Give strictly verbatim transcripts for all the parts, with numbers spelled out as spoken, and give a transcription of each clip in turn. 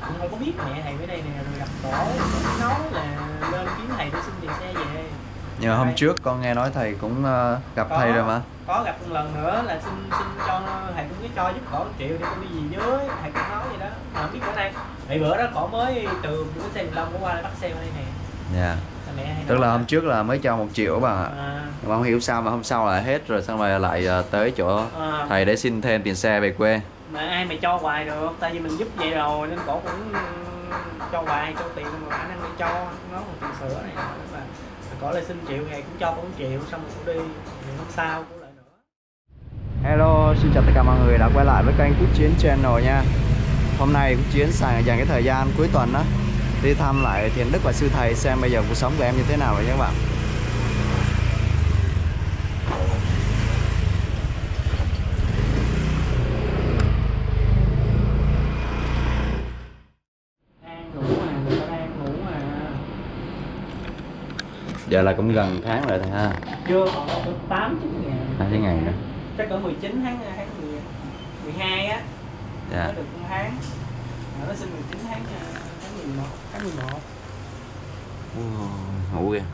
cũng không có biết mẹ thầy ở đây nè, rồi gặp cổ nói là lên kiếm thầy để xin tiền xe về. Nhưng mà hôm trước con nghe nói thầy cũng uh, gặp có, thầy rồi mà. Có gặp một lần nữa là xin xin cho thầy cũng có cho giúp cổ một triệu để con đi gì dưới, thầy cũng nói vậy đó. Mà không biết bữa nay thì bữa đó cổ mới từ bữa xe mười lăm có qua bắt xe qua đây nè. Dạ. Yeah. Tức là hôm trước là mới cho một triệu bà ạ. À. Mà không hiểu sao mà hôm sau là hết rồi, xong rồi lại tới chỗ à. thầy để xin thêm tiền xe về quê. Mà ai mà cho hoài được, tại vì mình giúp vậy rồi nên cổ cũng cho hoài, cho tiền mà khả năng đi cho nó một tiền sữa này mà cổ lại xin triệu ngày cũng cho cổ một triệu, xong rồi cũng đi, rồi hôm sau cũng lại nữa. Hello, xin chào tất cả mọi người đã quay lại với kênh Quốc Chiến Channel nha. Hôm nay Quốc Chiến dành cái thời gian cuối tuần đó đi thăm lại Thiện Đức và sư thầy xem bây giờ cuộc sống của em như thế nào vậy các bạn. Giờ là cũng gần tháng rồi thầy ha. Chưa, còn có tám chín ngày. tám chín ngày nữa. Chắc cỡ mười chín tháng tháng mười hai á. Dạ. Nó được một tháng. Nó sinh mười chín tháng tháng mười một, tháng mười một. Uh, ngủ kìa.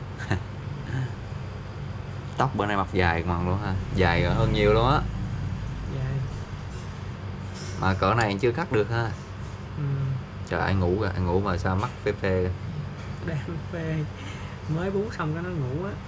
Tóc bữa nay mặc dài mòn luôn ha. Dài hơn nhiều luôn á. Dài. Mà cỡ này chưa cắt được ha. Ừ. Trời, anh ngủ kìa, anh ngủ mà sao mắt phê phê kìa. Đang phê. Mới bú xong cái nó ngủ á.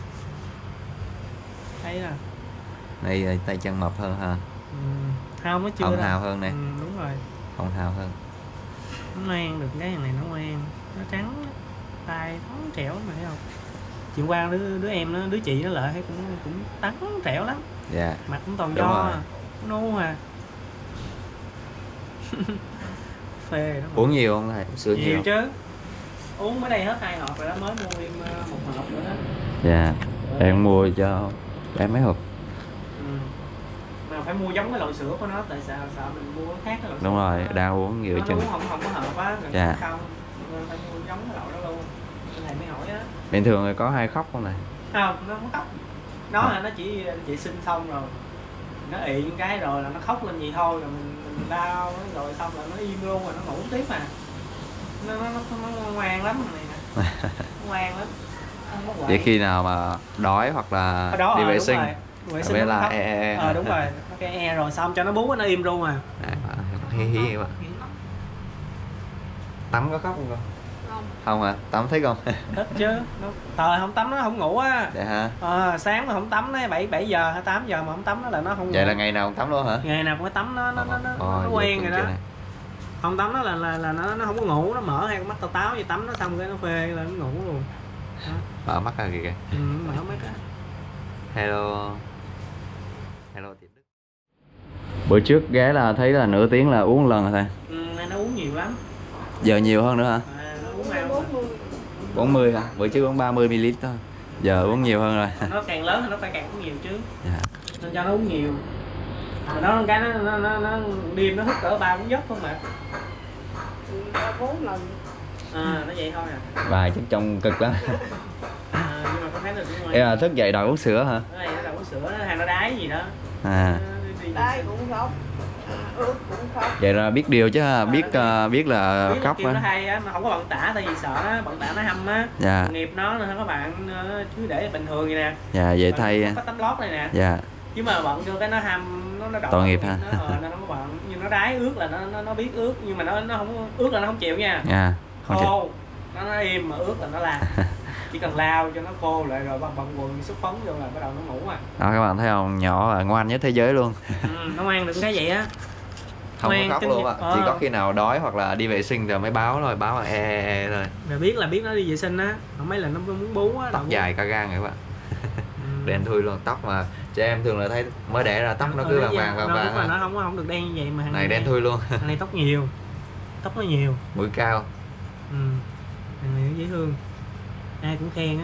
Thấy à. Đây tay chân mập hơn ha. Ừ. Không, nó chưa hồng hào hơn nè. Ừ, đúng rồi. Hồng hào hơn. Nó ngoan được cái thằng này, nó ngoan. Nó trắng, tay trắng trẻo mà thấy không. Chị qua đứa, đứa em nó, đứa chị nó lại thấy cũng cũng trắng trẻo lắm. Dạ. Mặt cũng toàn do, nô à. Phê đó. Uống nhiều không thầy? Sữa nhiều, nhiều chứ. Uống mới đây hết hai hộp rồi đó, mới mua em một hộp nữa đó. Dạ. Rồi. Em mua cho em mấy hộp. Ừ. Mà phải mua giống cái loại sữa của nó, tại sao sợ mình mua khác cái loại. Đúng rồi, đó. Đang uống nhiều chừng. Uống không không có hợp á, dạ. Không. Phải mua giống cái loại đó luôn. Thầy mới hỏi á. Bình thường thì có hay khóc không này? Không, nó không khóc. Nó là nó chỉ chỉ sinh xong rồi. Nó ị cái rồi là nó khóc lên vậy thôi, rồi mình, mình đau rồi xong rồi nó im luôn rồi nó ngủ tiếp mà. Nó nó nó, nó ngoan lắm này nè. Ngoan lắm. Vậy khi nào mà đói hoặc là đó, đi à, vệ sinh vệ là e e e. Ờ đúng rồi, cái e rồi xong cho nó bú nó im luôn à. Hí hí các bạn. Tắm có khóc không con? Không. Không à? Tắm thích không? Thích chứ. Nó thời không tắm nó không ngủ á. Vậy hả? Ờ, sáng mà không tắm nó bảy bảy giờ hay tám giờ mà không tắm nó là nó không ngủ. Vậy là ngày nào không tắm luôn hả? Ngày nào cũng phải tắm nó nó nó nó, Ồ, nó quen rồi đó. Không tắm nó là là là nó nó không có ngủ, nó mở hai con mắt tao táo vậy tắm nó xong cái nó phê là nó ngủ luôn. Đó. Mở mắt ra kìa kìa. Ừ, mở mắt á. Hello. Hello Thiện Đức. Bữa trước ghé là thấy là nửa tiếng là uống lần rồi thầy. Ừ, nó uống nhiều lắm. Giờ nhiều hơn nữa hả? À, nó uống ao bốn mươi hả? Bữa trước uống ba mươi mi li lít thôi. Giờ uống nhiều hơn rồi. Nó càng lớn thì nó phải càng uống nhiều chứ. Dạ. Nên cho nó uống nhiều. Mà nó cái nó nó nó, nó đêm nó thức cỡ ba bốn giấc không mà. bốn lần. À, nó vậy thôi à. Bài chắc trông cực lắm. À, nhưng mà có thấy là Ê là thức dậy đòi uống sữa hả? Cái này nó đòi uống sữa, hay nó đái gì đó. À. Đái cũng khóc. Ướt cũng khóc. Vậy là biết điều chứ ha, biết uh, biết là biết khóc á. Nó hay á, mà không có bận tả tại vì sợ nó bận tả nó hâm á. Dạ. Nghiệp nó nên các bạn cứ để bình thường vậy nè. Dạ vậy thay. Có tấm lót này nè. Dạ. Chứ mà bận cho cái nó hâm nó nó đỏ. Tội nghiệp ha. Nó, ờ, nó không có bận, nhưng nó đái ướt là nó nó, nó biết ướt, nhưng mà nó nó không ướt là nó không chịu nha. Dạ. Khô. Nó, nó im mà ướt là nó làm. Chỉ cần lao cho nó khô lại rồi bằng bằng quần xúc phấn vô là bắt đầu nó ngủ à. Đó các bạn thấy không, nhỏ là ngoan nhất thế giới luôn. Ừ, nó ngoan được cái vậy á. Không ngoan, có khóc luôn á. Ờ. Chỉ có khi nào đói hoặc là đi vệ sinh rồi mới báo thôi, báo là e e e thôi. Rồi biết là biết nó đi vệ sinh á, không mấy là nó muốn bú á. Tóc dài ca gan các bạn. Ừ. Đen thui luôn, tóc mà trẻ em thường là thấy mới đẻ ra tóc nó, nó cứ vàng vàng vàng vàng. Mà nó không không được đen như vậy mà. Này đen thui luôn. Thằng này tóc nhiều. Tóc nó nhiều. Mũi cao. Ừ. Thằng này nó dễ thương. Ai cũng khen á.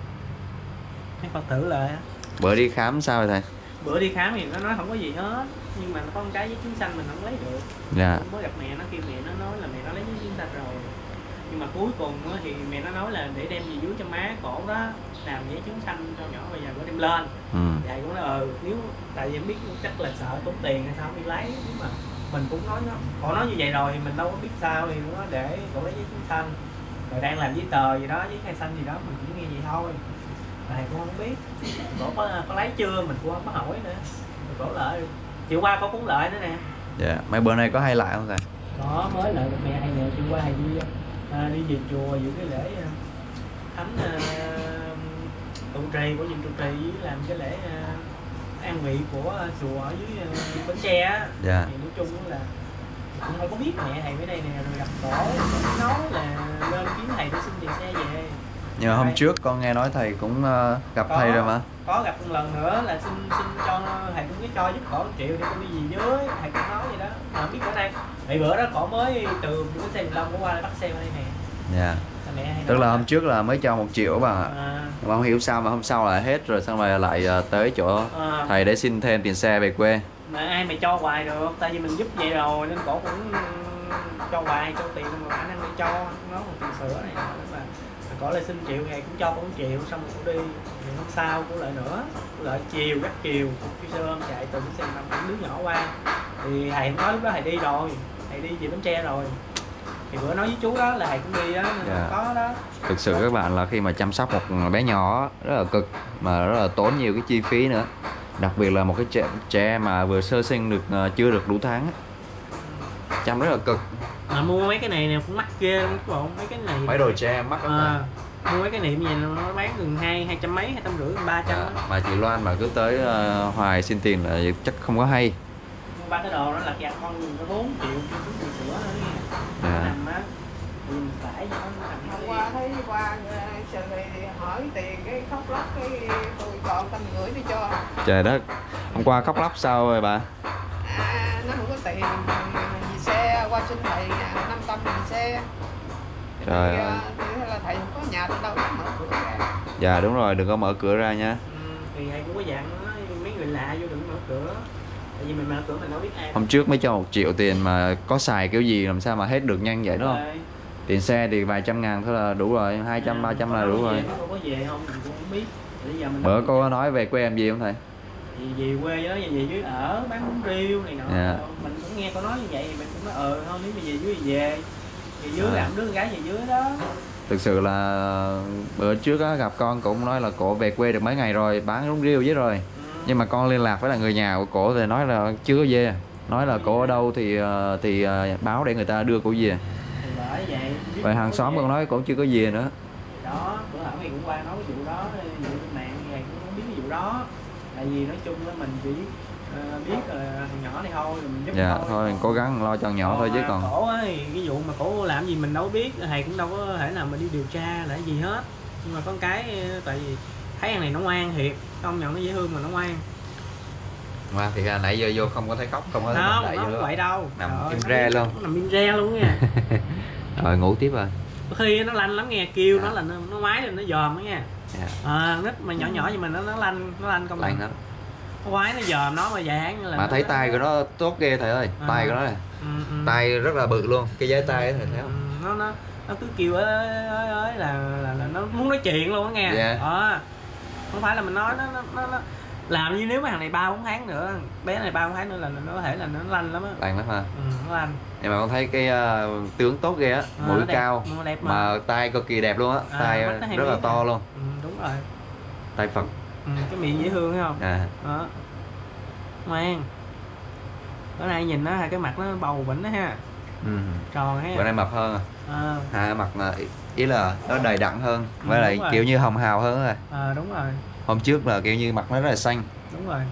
Mấy Phật tử lại á. Bữa đi khám sao rồi thầy? Bữa đi khám thì nó nói không có gì hết, nhưng mà nó có một cái giấy chứng xanh mình không lấy được. Dạ. Mới gặp mẹ nó, kêu mẹ nó nói là mẹ nó lấy giấy chứng xanh rồi, nhưng mà cuối cùng thì mẹ nó nói là để đem gì dưới cho má cổ đó, làm giấy chứng xanh cho nhỏ bây giờ có đem lên. Ừ. Vậy cũng nói ừ, nếu tại vì em biết chắc là sợ tốn tiền hay sao đi lấy, nhưng mà mình cũng nói nó, họ nói như vậy rồi thì mình đâu có biết sao, thì nó để cổ lấy giấy chứng xanh rồi đang làm giấy tờ gì đó, giấy khai xanh gì đó, mình cũng nghe vậy thôi. Thầy cũng không biết cổ có, có lấy chưa, mình cũng không có hỏi nữa. Rồi cổ lại chiều qua có cuốn lại nữa nè. Dạ yeah. Mấy bữa nay có hay lại không thầy? Có, mới lại mẹ hay nè, chiều qua thầy đi à, đi về chùa dự cái lễ thánh à, trụ trì của viện trụ trì với làm cái lễ à, an vị của chùa ở dưới uh, Bến Tre á. Dạ. Thì nói chung là cũng không có biết mẹ thầy với đây nè, rồi gặp cổ nói là lên kiếm thầy để xin tiền xe về. Nhưng mà hôm trước con nghe nói thầy cũng uh, gặp có, thầy rồi mà. Có gặp một lần nữa là xin xin cho thầy cũng có cho giúp cổ một triệu để cô đi gì dưới, thầy cũng nói vậy đó. Mà biết bữa nay thì bữa đó cổ mới từ cái xe mười lăm cổ qua bắt xe qua đây nè. Dạ. Tức là hôm trước là mới cho một triệu bà ạ. À. Mà không hiểu sao mà hôm sau là hết rồi, xong rồi lại tới chỗ à. thầy để xin thêm tiền xe về quê. Mà ai mà cho hoài được, tại vì mình giúp vậy rồi nên cổ cũng cho hoài, cho tiền mà khả năng đi cho nó một tiền sữa này nọ. Mà cổ lại xin triệu, ngày cũng cho cổ một triệu, xong rồi cổ đi. Rồi hôm sau cổ lại nữa, cổ lại chiều gắt chiều, khi sơ hôm chạy từ cái xe năm đứa nhỏ qua. Thì thầy nói lúc đó thầy đi rồi, thầy đi về Bến Tre rồi. Thì bữa nói với chú đó là thầy cũng đi đó, nên yeah. có đó. Thực sự các bạn là khi mà chăm sóc một bé nhỏ rất là cực, mà rất là tốn nhiều cái chi phí nữa. Đặc biệt là một cái trẻ, trẻ mà vừa sơ sinh được chưa được đủ tháng chăm rất là cực. Mà mua mấy cái này nè cũng mắc ghê các bạn, mấy cái này mấy đồ tre mắc lắm. À, mua mấy cái niệm gì nó bán gần hai hai trăm mấy, hai trăm rưỡi, ba trăm. Mà chị Loan mà cứ tới uh, hoài xin tiền là chắc không có hay. Mua ba cái đồ đó là gạt con có bốn triệu cho chút sữa nữa nghe. Yeah. Nằm á, thì mình phải cho nó nằm. Hôm qua thấy qua thì hỏi tiền cái khóc lóc cái tôi còn trăm rưỡi đi cho. Trời đất, hôm qua khóc lóc sao rồi bà? À, nó không có tiền gì xe, qua xin thầy năm trăm nghìn xe. Trời thì, ơi. thì là thầy không có nhà đâu có mở cửa ra. Dạ đúng rồi, đừng có mở cửa ra nha. Ừ, thì thầy cũng có dặn mấy người lạ vô đừng mở cửa. Tại vì mình mở cửa mình đâu biết ai. Hôm trước mới cho một triệu tiền mà có xài kiểu gì làm sao mà hết được nhanh vậy đúng không? Rồi. Tiền xe thì vài trăm ngàn thôi là đủ rồi, hai trăm, ba trăm là đủ rồi. Có có về không mình cũng không biết. Bây giờ mình bữa cô có nói về quê em gì không thầy? Thì về quê đó, về dưới ở bán bún riêu này nọ. Yeah. Mình cũng nghe cô nói như vậy thì mình cũng nói ờ thôi nếu mà về dưới thì về. Về dưới à. Làm đứa con gái về dưới đó. Thực sự là bữa trước á, gặp con cũng nói là cổ về quê được mấy ngày rồi, bán bún riêu với rồi. Ừ. Nhưng mà con liên lạc với là người nhà của cổ thì nói là chưa có về. Nói là cổ ở đâu thì thì báo để người ta đưa cổ về. Bởi vậy. Vậy hàng xóm con nói cổ chưa có về nữa. Đó, bữa hổm thì cũng qua nói cái vụ đó, vụ mạng thì cũng không biết cái vụ đó. Tại vì nói chung là mình chỉ uh, biết là uh, thằng nhỏ này thôi, mình giúp dạ, thôi. thôi mình cố gắng lo cho thằng nhỏ còn thôi chứ còn. Cổ ấy, cái vụ mà cổ làm gì mình đâu biết, thầy cũng đâu có thể nào mà đi điều tra là gì hết. Nhưng mà con cái tại vì thấy thằng này nó ngoan thiệt, công nhận nó dễ thương mà nó ngoan. Ngoan thì nãy giờ vô không có thấy khóc, không có thấy không, không vậy đâu. Nằm im re luôn. Nó nằm im re luôn nha. Rồi ngủ tiếp rồi. Khi nó lanh lắm nghe, kêu à. Nó là nó, nó ngoái lên nó dòm đó nha. Yeah. À, nít mà nhỏ nhỏ như mình nó nó lanh nó lanh công lanh lắm. Nó ngoái nó dòm nó mà dáng là mà thấy tay của nó tốt ghê thầy ơi. À. Tay của nó này ừ, ừ. Tay rất là bự luôn, cái giấy tay thầy thấy không? Ừ, nó nó nó cứ kêu ơi ơi ơi là, là là nó muốn nói chuyện luôn đó nghe. Yeah. À, không phải là mình nói nó nó nó, nó làm như nếu mà thằng này ba bốn tháng nữa, bé này ba bốn tháng nữa là nó có thể là nó lanh lắm á. Lanh lắm hả? Ừ, nó lanh. Nhưng mà con thấy cái uh, tướng tốt ghê á, à, mũi đẹp, cao đẹp mà. mà tay cực kỳ đẹp luôn á. À, tay rất là to luôn. Ừ, đúng rồi. Tay Phật. Ừ, cái miệng dễ thương thấy không? À. Đó. Ngoan. Bữa nay nhìn nó cái mặt nó bầu bỉnh đó ha. Ừ. Tròn ha. Bữa nay mập hơn. À. À, mặt là ý là nó đầy đặn hơn, với ừ, lại kiểu như hồng hào hơn rồi. À, đúng rồi. Hôm trước là kiểu như mặt nó rất là xanh. Đúng rồi.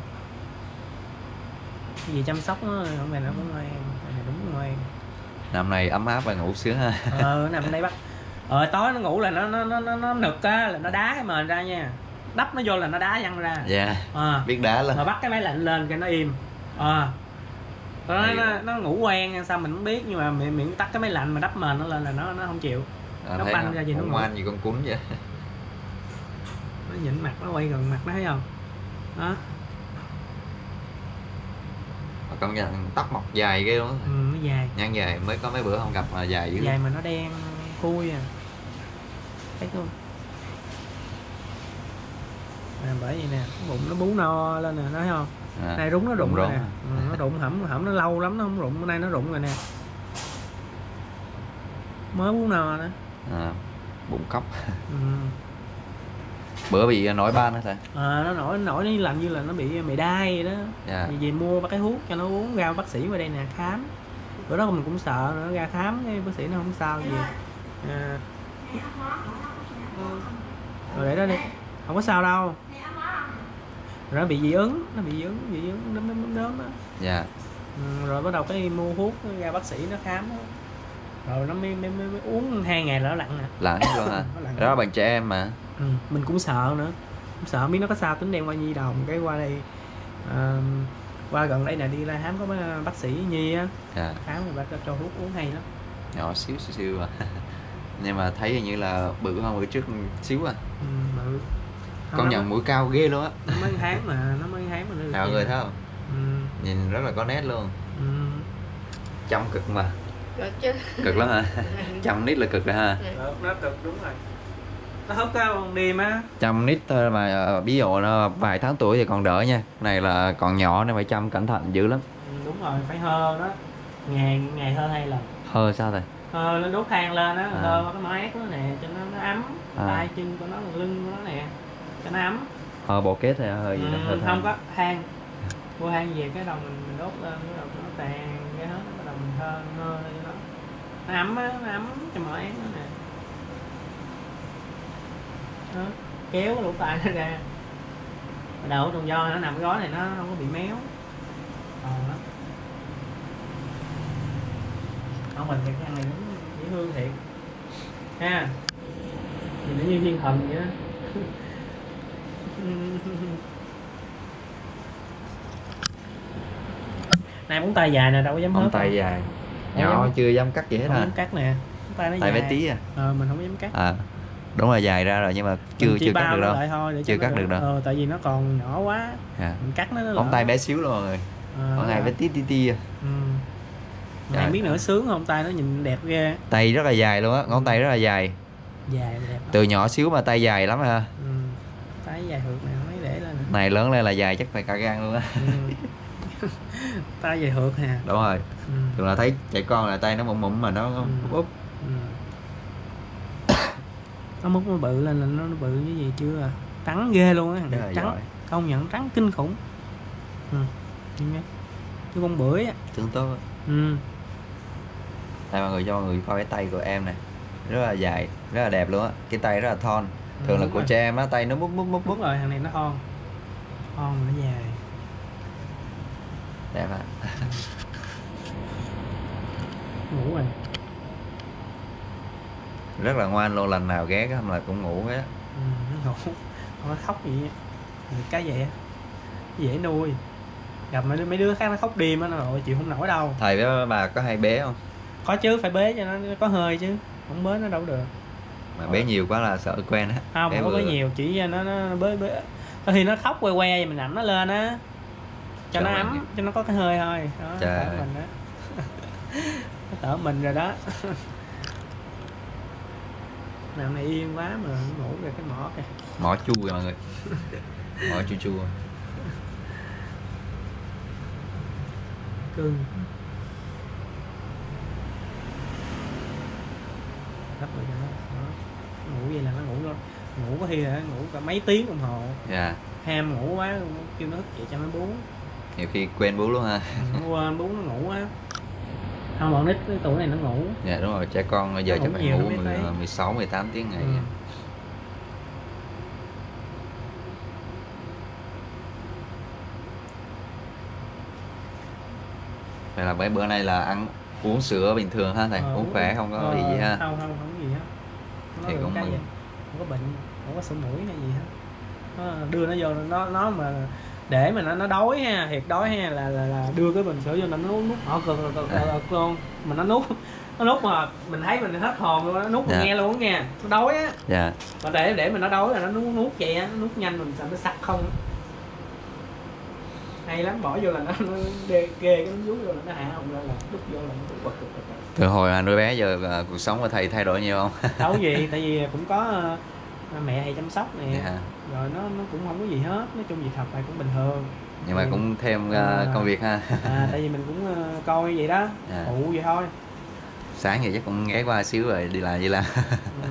Cái gì chăm sóc nó không phải nó cũng ngoan, này đúng ngoan. Năm này ấm áp và ngủ sướng ha. Ờ, nằm đây bắt. Ờ, tối nó ngủ là nó nó nó nó nực á, là nó đá cái mền ra nha. Đắp nó vô là nó đá văng ra. Dạ. Yeah. À. Biết đá lên. Mà bắt cái máy lạnh lên cái nó im. Ờ. À. Nó, nó nó ngủ quen sao mình không biết, nhưng mà miệng miệng tắt cái máy lạnh mà đắp mền nó lên là nó nó không chịu. À, nó banh ra gì nó ngoan gì con cún vậy. Nó nhìn mặt nó quay gần mặt nó thấy không? Đó. Công nhận tóc mọc dài ghê luôn. Ừ, nó dài. Nhăn dài, mới có mấy bữa không gặp mà dài dữ. Dài mà nó đen khui à. Thấy không? À, bởi vậy nè, bụng nó bú no lên nè, nói không? À, Nay rúng nó rụng rụng rồi rốn nè. à. Ừ, nó rụng hẩm hẩm nó lâu lắm nó không rụng, bữa nay nó rụng rồi nè. Mới bún nò nữa. À, bụng cóc. Ừ. Bữa bị nổi ban hả thầy? À, nó nổi nổi nó làm như là nó bị mày đai vậy đó. Dạ. Vì về mua cái thuốc cho nó uống, ra bác sĩ vào đây nè khám. Bữa đó mình cũng sợ nữa, ra khám cái bác sĩ nó không sao gì. À. Rồi để đó đi, không có sao đâu. Rồi nó bị dị ứng, nó bị dị ứng, dị ứng đốm đốm đốm á. Dạ. Ừ, rồi bắt đầu cái mua thuốc ra bác sĩ nó khám đó. Rồi nó mới, mới, mới, mới uống hai ngày là nó lặn nè. Lặn luôn hả? Nó lặn. Đó là bằng trẻ em mà. Ừ, mình cũng sợ nữa, cũng sợ biết nó có sao, tính đem qua nhi đồng cái qua đây à, qua gần đây nè đi ra khám có bác sĩ nhi á. Dạ. Khám rồi bác cho thuốc uống hay lắm. Nhỏ xíu xíu xíu à. Nhưng mà thấy hình như là bự hơn bữa trước xíu à. Ừ, bự. Con nhận mũi cao ghê luôn á. Nó mấy tháng mà, nó mấy tháng mà nó được Mọi vậy. người thấy không? Ừ. Nhìn rất là có nét luôn. Ừ. Chăm cực mà. Cực chứ. Cực lắm hả? Chăm nít là cực rồi ha. Được, nó cực đúng rồi. Nó hớt cái con đêm á. Chăm nít thôi mà uh, ví dụ nó vài tháng tuổi thì còn đỡ nha. Này là còn nhỏ nên phải chăm cẩn thận dữ lắm. Ừ, đúng rồi, phải hơ đó. Ngày ngày hơ hai lần. Hơ sao thầy? Hơ nó đốt than lên á, À. hơ vào cái mái của nó nè cho nó, nó ấm. À. Tay chân của nó, lưng của nó nè cho nó ấm. Hơ bộ kết hay hơ gì Ừ, đó? Hơ không than. có than. Mua than về cái đầu mình, mình đốt lên cái đầu nó tàn cái hết, bắt đầu mình hơ hơ lên cho nó. Nó ấm á, nó ấm cho mở án nó nè. Đó, kéo cái lỗ tai nó ra. Đầu trong do nó nằm cái gói này nó không có bị méo. Còn đó. Không mình thì cái ăn này nó dễ thương thiệt. Ha. Nhìn nó như thiên thần vậy đó. Này móng tay dài nè, đâu có dám hớt. Móng tay đâu. dài. Không Nhỏ dám- chưa dám cắt gì hết Không hả? dám cắt nè. Móng tay nó Tay dài. bé tí à. Ờ, mình không dám cắt. À. Đúng là dài ra rồi nhưng mà chưa Mình chỉ chưa cắt bao được nó đâu. lại thôi để cho Chưa nó cắt được đâu. Ờ, tại vì nó còn nhỏ quá. À. Mình cắt nó nó Móng lỡ. tay bé xíu luôn mọi người. Ờ, Con này bé tí tí tí à. Ừ. Trời. Này biết nữa sướng không, tay nó nhìn đẹp ghê. Tay rất là dài luôn á, ngón tay rất là dài. Dài và đẹp. Từ nhỏ xíu mà tay dài lắm ha. Ừ. Tay dài hượt nè, mấy để lên nè. Này lớn lên là dài chắc phải cả gan luôn á. Ừ. Tay dài hượt nè. Đúng rồi. Ừ. Thường là thấy trẻ con là tay nó mụn mụn mà nó Ừ. úp úp. Ừ. Nó múc nó bự lên là nó, nó bự như gì chưa à. Trắng ghê luôn á, Rất là trắng. giỏi. Công nhận trắng kinh khủng. Ừ. Nhìn nghe. Cái con bưởi á. Tương tốt á. Ừ. Đây mọi người cho mọi người coi cái tay của em này. Rất là dài, rất là đẹp luôn á. Cái tay rất là thon. Thường Ừ, là đúng của rồi. trẻ em á, tay nó mút mút mút mút. Đúng rồi, thằng này nó thon. Thon mà nó dài. Đẹp hả? Ngủ rồi. Rất là ngoan luôn, lần nào ghé không là cũng ngủ hết á. Ừ, nó ngủ. Không có khóc gì á. Cái vậy á. Dễ nuôi. Gặp mấy đứa, mấy đứa khác nó khóc đêm á, nó rồi chịu không nổi đâu. Thầy với bà có hay bé không? Có chứ, phải bế cho nó, nó có hơi chứ. Không bế nó đâu được. Mà bé nhiều quá là sợ quen á. Không, không có bế nhiều, chỉ cho nó, nó, nó bế bế. Có khi nó khóc que que vậy mình nằm nó lên á. Cho Trời nó ơi. ấm, cho nó có cái hơi thôi. Đó, Trời tở ơi. mình đó. Nó tở mình rồi đó. Nào này yên quá mà nó ngủ rồi cái mỏ kìa. Mỏ chu rồi mọi người. Mỏ chu chu. Cưng. Đắp rồi cho nó. Đó. Ngủ vậy là nó ngủ luôn. Ngủ có khi là nó ngủ cả mấy tiếng đồng hồ. Dạ. Ham ngủ quá kêu nó thức dậy cho nó bú. Nhiều khi quên bú luôn ha. Nó quên bú nó ngủ á. Không, bọn nít cái tuổi này nó ngủ. Dạ đúng rồi, trẻ con bây giờ Ngủ chắc phải nhiều ngủ nó mới mười, thấy. mười sáu, mười tám tiếng ngày. Ừ. Vậy là mấy bữa nay là ăn uống sữa bình thường ha thầy, Ờ, uống khỏe không có ờ, bị gì ha. Không, không, không có gì hết. Nó Thì được cũng cái mừng. gì. Không có bệnh, không có sổ mũi hay gì hết. Nó đưa nó vô nó nó mà để mà nó nó đói ha, thiệt đói ha là là, là đưa cái bình sữa vô nó nuốt nuốt họ cực cực cực cực luôn. Mà nó nuốt nó nuốt mà mình thấy mình hết hồn luôn, nó nuốt mình Dạ. nghe luôn á nha. Nó đói á. Dạ. Mà để để mà nó đói là nó nuốt nuốt vậy á, nó nuốt nhanh mình sợ nó sặc không. Hay lắm, bỏ vô là nó, nó đê, ghê cái nó vuốt vô là nó hạ hồng lên là đút vô là nó bật bật bật. Từ hồi mà nuôi bé giờ à, cuộc sống của thầy thay đổi nhiều không? Đâu có gì, tại vì cũng có uh, mẹ thầy chăm sóc nè. Dạ. Rồi nó nó cũng không có gì hết, nói chung gì thật là cũng bình thường. Nhưng mà Ừ. cũng thêm uh, À. công việc ha. À, tại vì mình cũng uh, coi vậy đó, À. phụ vậy thôi. Sáng thì chắc cũng ghé qua xíu rồi đi làm vậy là. Ừ.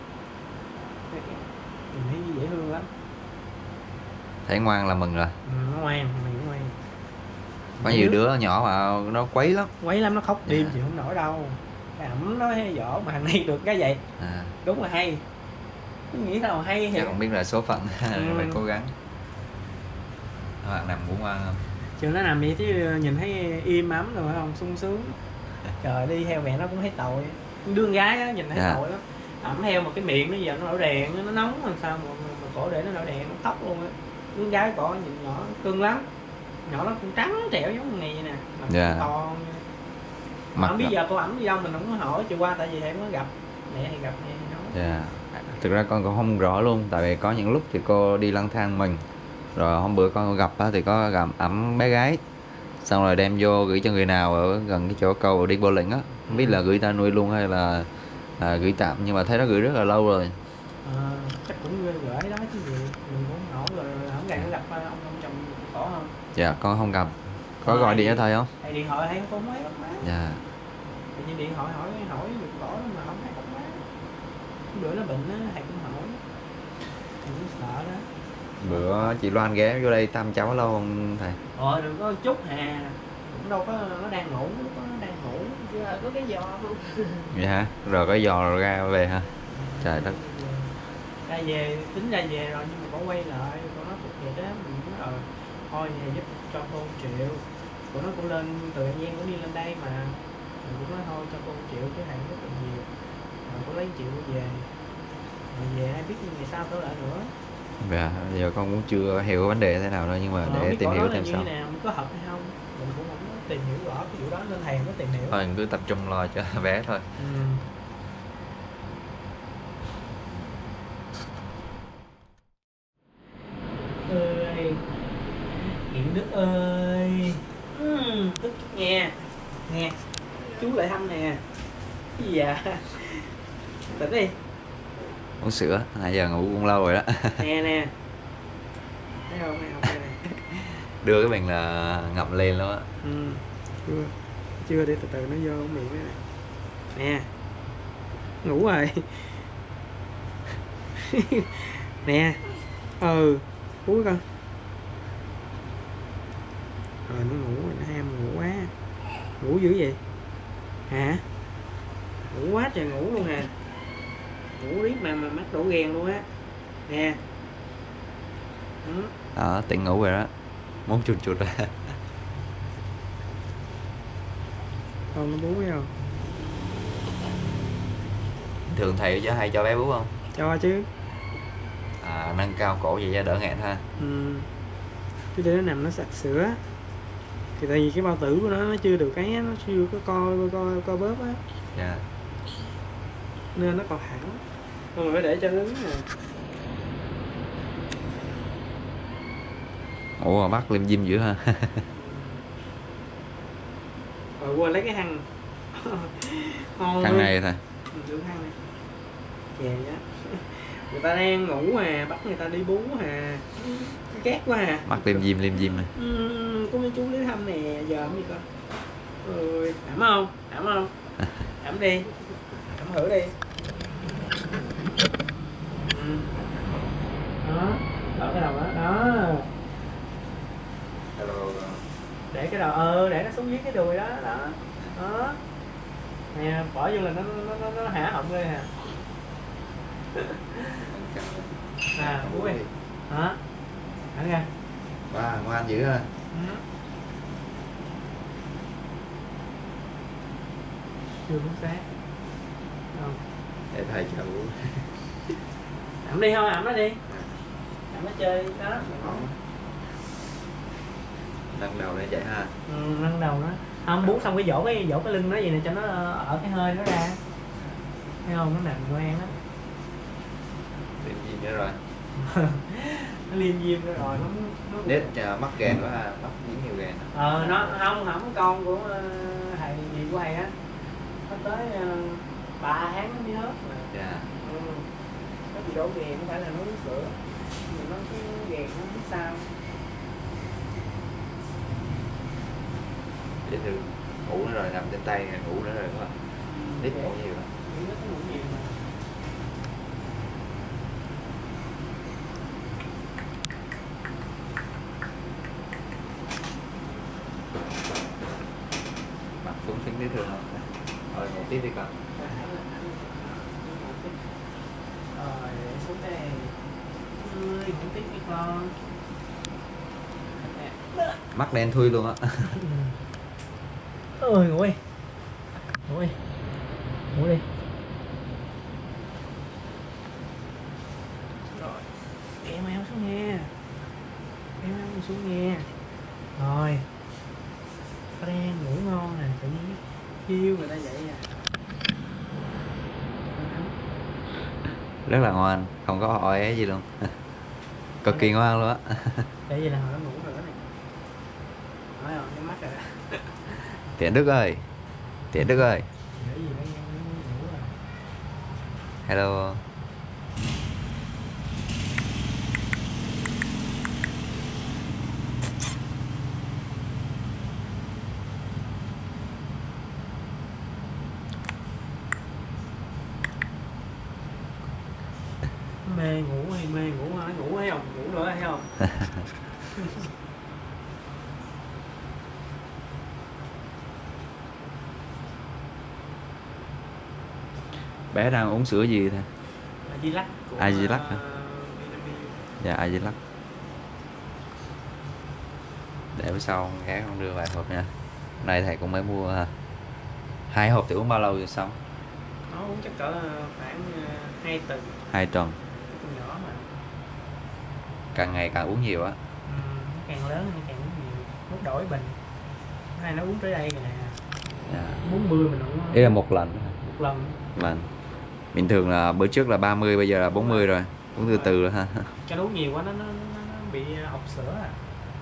Mình thấy dễ thương lắm. Thấy ngoan là mừng rồi. Ừ, nó ngoan, mình cũng ngoan. Có nhiều đứa nhỏ mà nó quấy lắm. Quấy lắm, nó khóc đêm Dạ. chịu không nổi đâu. Cái ẩm nó dỗ mà thằng này được cái vậy. À. Đúng là hay. Tôi nghĩ sao hay thì Chắc không biết là số phận. Ừ. Phải cố gắng. Các bạn nằm ngủ ngoan không? Chứ nó nằm vậy chứ nhìn thấy im ấm rồi không, sung sướng. Trời, đi theo mẹ nó cũng thấy tội. Đứa con gái á nhìn thấy Dạ. tội lắm. Ẩm theo một cái miệng nó giờ nó nổi đèn, nó nóng làm sao mà, mà cổ để nó nổi đèn, nó khóc luôn á. Đứa con gái cổ nhìn nhỏ cưng lắm. Nhỏ nó cũng trắng trẻo giống này vậy nè, mà Dạ. to. Mặt Không biết đó. giờ cô ẩm đi đâu mình không có hỏi, chiều qua tại vì em mới gặp mẹ thì gặp mẹ thì nói. Dạ. Thực ra con cũng không rõ luôn, tại vì có những lúc thì cô đi lang thang mình, rồi hôm bữa con gặp á, thì có gặp ẩm bé gái, xong rồi đem vô gửi cho người nào ở gần cái chỗ cầu đi Bộ Lĩnh á, không biết là gửi ta nuôi luôn hay là à, gửi tạm, nhưng mà thấy nó gửi rất là lâu rồi. À, chắc cũng gửi đó chứ gì, mình cũng hỏi rồi không ngày nó gặp ông ông chồng có không? Dạ con không gặp. Có Ờ, gọi hay điện cho đi- thầy không? Hay điện thoại hay không mấy bắt má. Dạ. Tự nhiên điện thoại hỏi hỏi được cỏ mà không thấy bắt má. Bữa nó bệnh á, thầy cũng hỏi. Thầy cũng sợ đó. Bữa chị Loan ghé vô đây thăm cháu lâu không thầy? Ờ đừng có chút hà. Cũng đâu có, nó đang ngủ, lúc đó nó đang ngủ. Chứ có cái giò luôn. Vậy hả? Rồi có giò rồi ra về hả? Trời đất. Ra về, tính ra về rồi nhưng mà có quay lại, con nó thuộc vậy đó, mình nói ờ thôi thì giúp cho cô một triệu. Cô nó cũng lên từ An Giang cũng đi lên đây mà. Mình cũng nói thôi cho cô một triệu chứ hàng rất là nhiều. Rồi cô lấy một triệu cô về. Rồi về ai biết ngày sau tới lại nữa. Dạ, giờ con cũng chưa hiểu vấn đề thế nào đâu, nhưng mà Ờ, để biết tìm có hiểu nói là thêm như sau. thế nào, có hợp hay không. Mình cũng không có tìm hiểu rõ cái vụ đó nên thầy không có tìm hiểu. Thôi mình cứ tập trung lo cho bé thôi. Ừ. Ơi Hiển Đức ơi, ừ, Đức nghe nghe chú lại thăm nè. Cái gì vậy? Tỉnh đi. Uống sữa, nãy giờ ngủ cũng lâu rồi đó. Nè nè, thấy không, thấy không, đây này. Đưa cái bình là ngậm lên luôn á. Ừ, chưa chưa để từ từ nó vô miệng đây này. Nè, ngủ rồi. Nè, ừ, uống coi. Rồi nó ngủ rồi, nó ham ngủ quá. Ngủ dữ vậy hả? Ngủ quá trời ngủ luôn nè. Ngủ riết mà mà mắt đổ ghen luôn á. Nè. Ừ. Đó, tỉnh ngủ rồi đó. Muốn chuột chuột ra. Con nó bú thấy không? Thường thầy cho hay cho bé bú không? Cho chứ. À, nâng cao cổ vậy cho đỡ nghẹn ha. Ừ. Chứ để nó nằm nó sặc sữa. Thì tại vì cái bao tử của nó nó chưa được cái, nó chưa có co co co bóp á. Dạ. Nên nó còn thẳng. Nên mình phải để cho nó đứng nè. Ủa mắt lim dim dữ ha. Rồi quên lấy cái khăn. Khăn này thôi. Giữ khăn này. Chè á. Người ta đang ngủ à, bắt người ta đi bú à. Ghét quá à. Mắt lim dim lim dim này. Ừ, có mấy chú đến thăm nè, giờ ẩm đi con. Ôi, ẩm không? Ẩm không? Ẩm đi. Ẩm thử đi. Ừ. Đó, đỡ cái đầu đó, đó. Để cái đầu, ờ, để nó xuống dưới cái đùi đó, đó. Đó. Nè, bỏ vô là nó nó nó, nó hả họng lên nè. À, bú đi. Đó. Hả ra. Wow, ngoan dữ ha. Ừ. Chưa đúng sáng không? Để thầy cho bú. Ẩm đi, không ẩm nó đi, ẩm nó chơi đó. Nâng đầu lên vậy ha. Ừ, nâng đầu nó không bú xong cái vỗ cái vỗ cái lưng nó vậy nè cho nó ở cái hơi nó ra, thấy không, nó nằm ngoan lắm. Liêm diêm nữa rồi. Nó liêm diêm nữa rồi nó nó Nết uh, mắc gàn quá ha, mắc dính nhiều gàn. ờ nó không không con của uh, thầy gì của thầy á, nó tới ba uh, tháng nó mới hết mà. Dạ. Ừ. Nó bị đổ ghèn, không phải là nó uống sữa nhưng mà nó cái ghèn nó biết sao. dễ thương. Ngủ nữa rồi, nằm trên tay ngủ nữa rồi các bạn. Tiếp ngủ nhiều lắm. Nó có ngủ nhiều mà. Mặt phúng phính dễ thương không? Rồi ngủ tiếp đi con. Rồi để xuống đây. Ơi ngủ tiếp đi con. Mắt đen thui luôn á. Ơi ngủ đi. Ngủ đi. Ngủ đi. Rồi. Em eo xuống nha. Em eo xuống nha. Rồi. Có đang ngủ ngon nè, tự nhiên kêu người ta vậy à. Rất là ngoan, không có hỏi ấy gì luôn. Cực kỳ ngoan luôn á. Để vậy là họ nó ngủ rồi đó này. Nói rồi, cái mắt rồi đó. Tiện Đức ơi. Tiện Đức ơi. Để gì nó ngủ rồi. Hello. Mê ngủ hay mê ngủ hả? Ngủ hay không? Ngủ nữa hay không? Bé đang uống sữa gì thế? Agilac của Agilac hả? uh, Vinamilk. Dạ Agilac. Để bữa sau ghé con đưa vài hộp nha. Hôm nay thầy cũng mới mua ha. Hai hộp thì uống bao lâu rồi xong? Nó uống chắc cỡ khoảng hai tuần. Hai tuần. Con nhỏ mà. Càng ngày càng uống nhiều á. Ừ, nó càng lớn nó càng uống nhiều. Nó đổi bình. Cái này nó uống tới đây rồi nè. Dạ. bốn mươi mình uống. Đây là một lần. Một lần. Lần. Bình thường là bữa trước là ba mươi, bây giờ là bốn mươi rồi. Uống từ từ rồi ha. Cho nó uống nhiều quá nó nó, nó, nó bị ọc sữa à.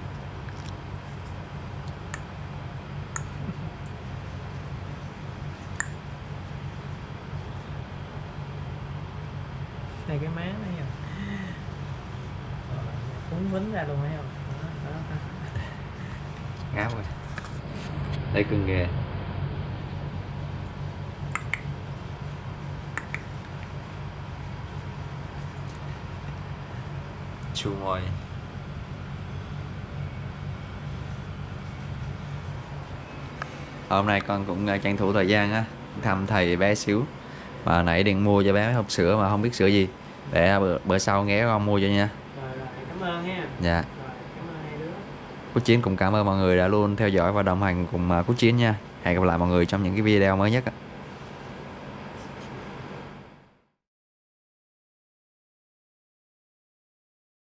Này cái má này à. Cuốn vính ra luôn thấy không? Đó, đó. Ngáp rồi. Đây cưng ghê. Chu môi. Hôm nay con cũng tranh thủ thời gian á thăm thầy bé xíu. Mà nãy định mua cho bé hộp sữa mà không biết sữa gì. Để bữa, bữa sau ghé con mua cho nha. Rồi rồi, cảm ơn ha. Dạ. Rồi, cảm ơn hai đứa. Cú Chiến cũng cảm ơn mọi người đã luôn theo dõi và đồng hành cùng Cú Chiến nha. Hẹn gặp lại mọi người trong những cái video mới nhất.